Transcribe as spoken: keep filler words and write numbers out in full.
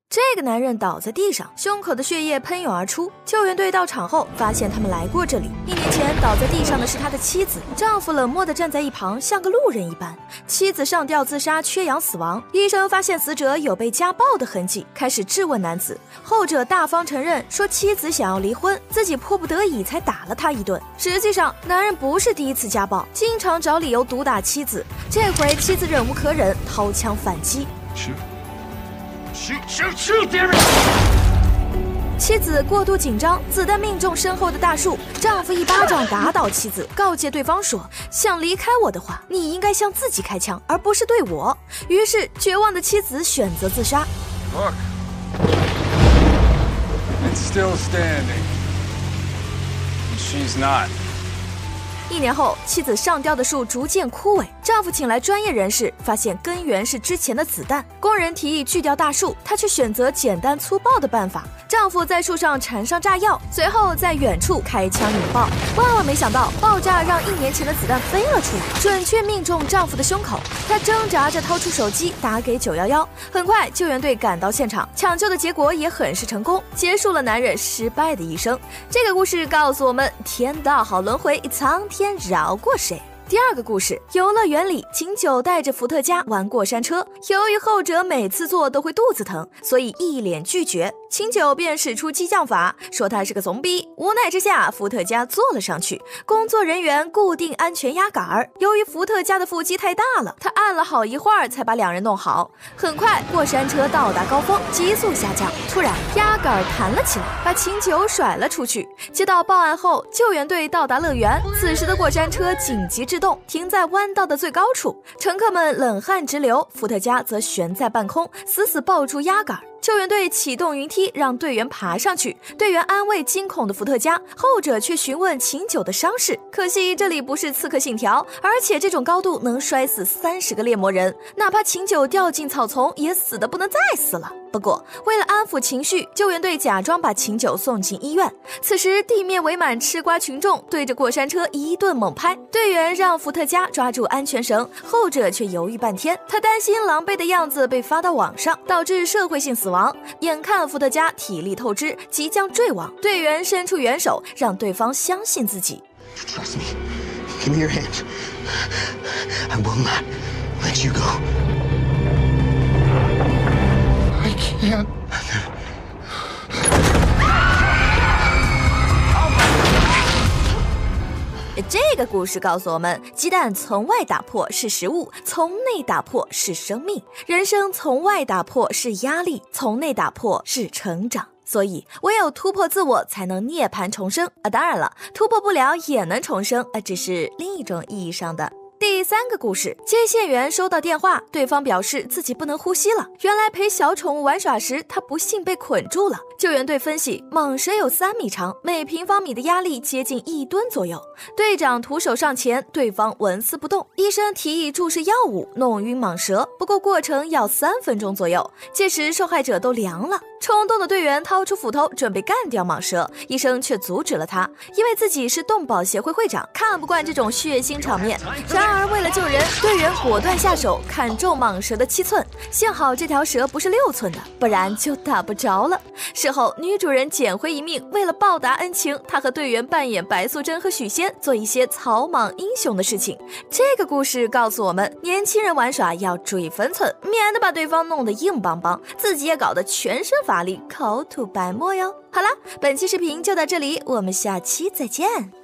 这个男人倒在地上，胸口的血液喷涌而出。救援队到场后，发现他们来过这里。一年前倒在地上的是他的妻子，丈夫冷漠地站在一旁，像个路人一般。妻子上吊自杀，缺氧死亡。医生发现死者有被家暴的痕迹，开始质问男子。后者大方承认说妻子想要离婚，自己迫不得已才打了他一顿。实际上，男人不是第一次家暴，经常找理由毒打妻子。这回妻子忍无可忍，掏枪反击。 Shoot, shoot, shoot, damn it! 妻子过度紧张，子弹命中身后的大树，丈夫一巴掌打倒妻子，告诫对方说：“想离开我的话，你应该向自己开枪，而不是对我。”于是，绝望的妻子选择自杀。 Look, it's still standing. She's not. 一年后，妻子上吊的树逐渐枯萎，丈夫请来专业人士，发现根源是之前的子弹。工人提议锯掉大树，他却选择简单粗暴的办法。丈夫在树上缠上炸药，随后在远处开枪引爆。万万没想到，爆炸让一年前的子弹飞了出来，准确命中丈夫的胸口。他挣扎着掏出手机打给九一一。很快，救援队赶到现场，抢救的结果也很是成功，结束了男人失败的一生。这个故事告诉我们，天道好轮回，苍天饶过谁。第二个故事，游乐园里，秦九带着伏特加玩过山车，由于后者每次坐都会肚子疼，所以一脸拒绝。秦九便使出激将法，说他是个怂逼。无奈之下，伏特加坐了上去。工作人员固定安全压杆儿，由于伏特加的腹肌太大了，他按了好一会儿才把两人弄好。很快，过山车到达高峰，急速下降。突然，压杆弹了起来，把秦九甩了出去。接到报案后，救援队到达乐园。此时的过山车紧急制动，停在弯道的最高处，乘客们冷汗直流，伏特加则悬在半空，死死抱住压杆。救援队启动云梯，让队员爬上去。队员安慰惊恐的伏特加，后者却询问秦九的伤势。可惜这里不是刺客信条，而且这种高度能摔死三十个猎魔人，哪怕秦九掉进草丛，也死得不能再死了。不过，为了安抚情绪，救援队假装把秦九送进医院。此时，地面围满吃瓜群众，对着过山车一顿猛拍。队员让伏特加抓住安全绳，后者却犹豫半天。他担心狼狈的样子被发到网上，导致社会性死亡。眼看伏特加体力透支，即将坠亡，队员伸出援手，让对方相信自己。 Trust me. Give me your hand. I will not let you go. I can't. 这个故事告诉我们，鸡蛋从外打破是食物，从内打破是生命；人生从外打破是压力，从内打破是成长。所以唯有突破自我，才能涅槃重生啊！当然了，突破不了也能重生啊，只是另一种意义上的。第三个故事，接线员收到电话，对方表示自己不能呼吸了。原来陪小宠物玩耍时，他不幸被捆住了。救援队分析，蟒蛇有三米长，每平方米的压力接近一吨左右。队长徒手上前，对方纹丝不动。医生提议注射药物弄晕蟒蛇，不过过程要三分钟左右。届时受害者都凉了。冲动的队员掏出斧头准备干掉蟒蛇，医生却阻止了他，因为自己是动保协会会长，看不惯这种血腥场面。然而为了救人，队员果断下手砍中蟒蛇的七寸，幸好这条蛇不是六寸的，不然就打不着了。事后女主人捡回一命，为了报答恩情，她和队员扮演白素贞和许仙，做一些草莽英雄的事情。这个故事告诉我们，年轻人玩耍要注意分寸，免得把对方弄得硬邦邦，自己也搞得全身乏力，口吐白沫哟。好啦，本期视频就到这里，我们下期再见。